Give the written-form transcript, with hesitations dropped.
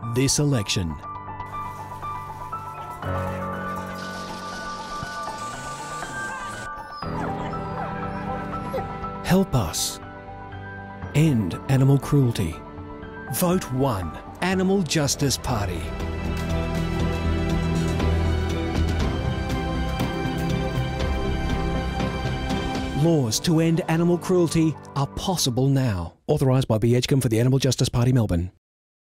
this election. Help us. End animal cruelty. Vote 1. Animal Justice Party. Laws to end animal cruelty are possible now. Authorised by B. Edgecombe for the Animal Justice Party, Melbourne.